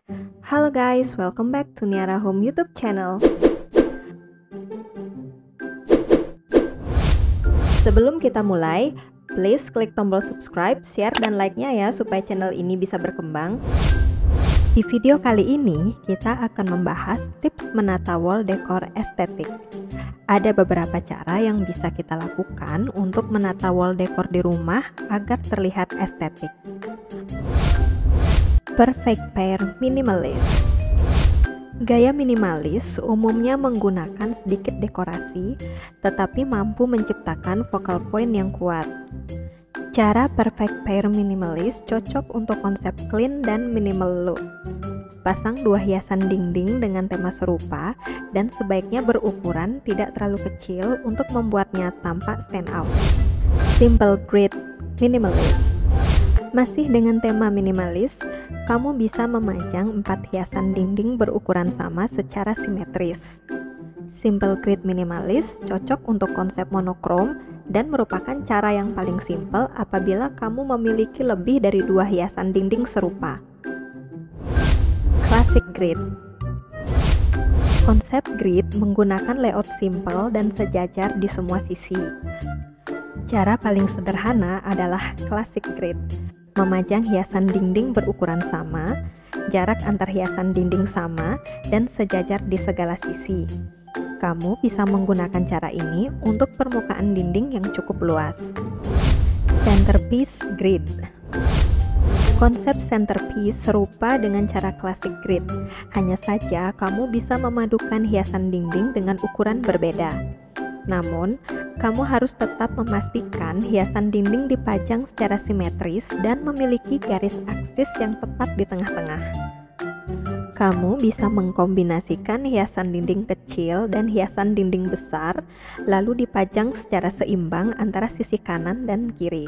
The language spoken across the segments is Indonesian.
Halo guys, welcome back to Niara Home YouTube channel. Sebelum kita mulai, please klik tombol subscribe, share, dan like-nya ya supaya channel ini bisa berkembang. Di video kali ini, kita akan membahas tips menata wall decor estetik. Ada beberapa cara yang bisa kita lakukan untuk menata wall decor di rumah agar terlihat estetik. Perfect pair minimalis. Gaya minimalis umumnya menggunakan sedikit dekorasi, tetapi mampu menciptakan focal point yang kuat. Cara perfect pair minimalis cocok untuk konsep clean dan minimal look. Pasang dua hiasan dinding dengan tema serupa dan sebaiknya berukuran tidak terlalu kecil untuk membuatnya tampak stand out. Simple grid minimalis. Masih dengan tema minimalis, kamu bisa memajang 4 hiasan dinding berukuran sama secara simetris. Simple grid minimalis cocok untuk konsep monokrom dan merupakan cara yang paling simpel apabila kamu memiliki lebih dari 2 hiasan dinding serupa. Classic grid. Konsep grid menggunakan layout simple dan sejajar di semua sisi. Cara paling sederhana adalah classic grid. Memajang hiasan dinding berukuran sama, jarak antar hiasan dinding sama, dan sejajar di segala sisi. Kamu bisa menggunakan cara ini untuk permukaan dinding yang cukup luas. Centerpiece grid. Konsep centerpiece serupa dengan cara classic grid, hanya saja kamu bisa memadukan hiasan dinding dengan ukuran berbeda. Namun, kamu harus tetap memastikan hiasan dinding dipajang secara simetris dan memiliki garis aksis yang tepat di tengah-tengah. Kamu bisa mengkombinasikan hiasan dinding kecil dan hiasan dinding besar, lalu dipajang secara seimbang antara sisi kanan dan kiri.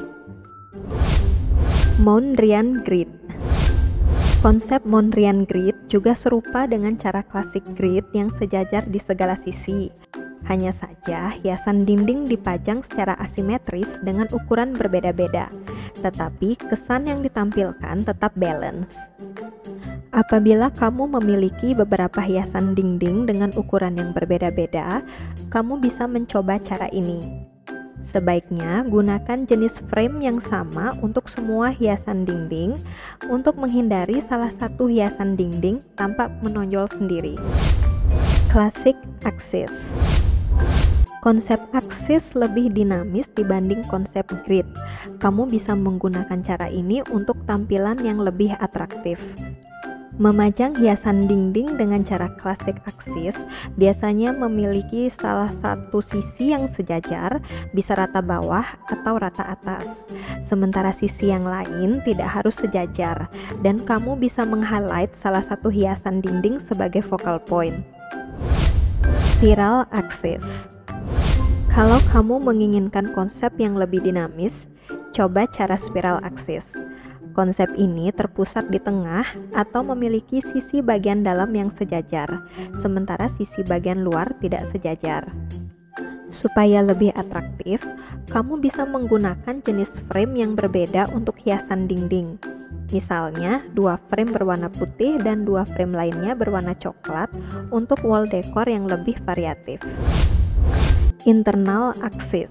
Mondrian grid. Konsep Mondrian grid juga serupa dengan cara classic grid yang sejajar di segala sisi. Hanya saja hiasan dinding dipajang secara asimetris dengan ukuran berbeda-beda, tetapi kesan yang ditampilkan tetap balance. Apabila kamu memiliki beberapa hiasan dinding dengan ukuran yang berbeda-beda, kamu bisa mencoba cara ini. Sebaiknya gunakan jenis frame yang sama untuk semua hiasan dinding untuk menghindari salah satu hiasan dinding tampak menonjol sendiri. Classic axis. Konsep aksis lebih dinamis dibanding konsep grid. Kamu bisa menggunakan cara ini untuk tampilan yang lebih atraktif. Memajang hiasan dinding dengan cara classic aksis biasanya memiliki salah satu sisi yang sejajar, bisa rata bawah atau rata atas. Sementara sisi yang lain tidak harus sejajar, dan kamu bisa meng-highlight salah satu hiasan dinding sebagai focal point. Spiral axis. Kalau kamu menginginkan konsep yang lebih dinamis, coba cara spiral axis. Konsep ini terpusat di tengah atau memiliki sisi bagian dalam yang sejajar, sementara sisi bagian luar tidak sejajar. Supaya lebih atraktif, kamu bisa menggunakan jenis frame yang berbeda untuk hiasan dinding. Misalnya, 2 frame berwarna putih dan 2 frame lainnya berwarna coklat untuk wall decor yang lebih variatif. Internal axis.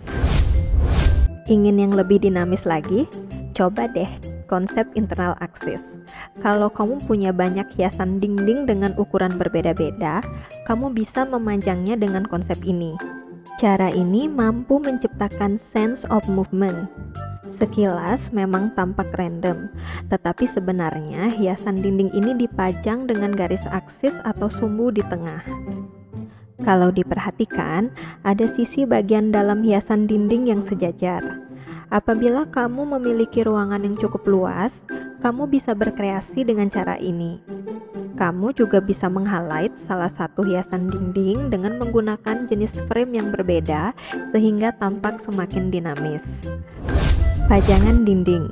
Ingin yang lebih dinamis lagi? Coba deh konsep internal axis. Kalau kamu punya banyak hiasan dinding dengan ukuran berbeda-beda, kamu bisa memanjangnya dengan konsep ini. Cara ini mampu menciptakan sense of movement. Sekilas memang tampak random, tetapi sebenarnya hiasan dinding ini dipajang dengan garis aksis atau sumbu di tengah. Kalau diperhatikan, ada sisi bagian dalam hiasan dinding yang sejajar. Apabila kamu memiliki ruangan yang cukup luas, kamu bisa berkreasi dengan cara ini. Kamu juga bisa meng-highlight salah satu hiasan dinding dengan menggunakan jenis frame yang berbeda sehingga tampak semakin dinamis. Pajangan dinding.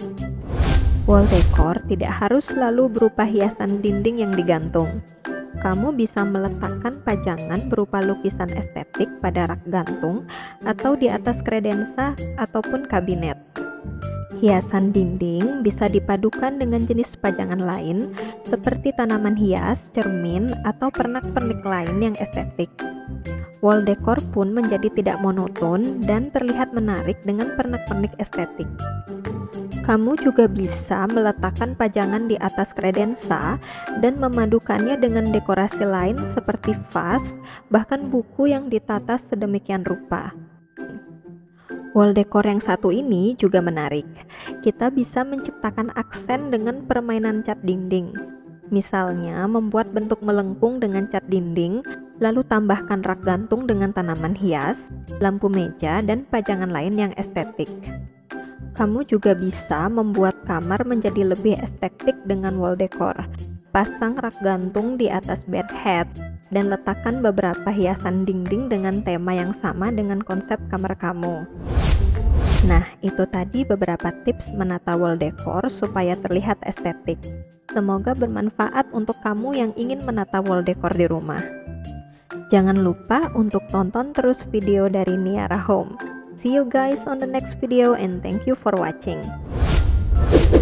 Wall decor tidak harus selalu berupa hiasan dinding yang digantung. Kamu bisa meletakkan pajangan berupa lukisan estetik pada rak gantung atau di atas kredensa ataupun kabinet. Hiasan dinding bisa dipadukan dengan jenis pajangan lain seperti tanaman hias, cermin, atau pernak-pernik lain yang estetik. Wall decor pun menjadi tidak monoton dan terlihat menarik dengan pernak-pernik estetik. Kamu juga bisa meletakkan pajangan di atas kredensa dan memadukannya dengan dekorasi lain seperti vas, bahkan buku yang ditata sedemikian rupa. Wall decor yang satu ini juga menarik. Kita bisa menciptakan aksen dengan permainan cat dinding. Misalnya, membuat bentuk melengkung dengan cat dinding, lalu tambahkan rak gantung dengan tanaman hias, lampu meja, dan pajangan lain yang estetik. Kamu juga bisa membuat kamar menjadi lebih estetik dengan wall decor. Pasang rak gantung di atas bed head, dan letakkan beberapa hiasan dinding dengan tema yang sama dengan konsep kamar kamu. Nah, itu tadi beberapa tips menata wall decor supaya terlihat estetik. Semoga bermanfaat untuk kamu yang ingin menata wall decor di rumah. Jangan lupa untuk tonton terus video dari Niara Home. See you guys on the next video and thank you for watching.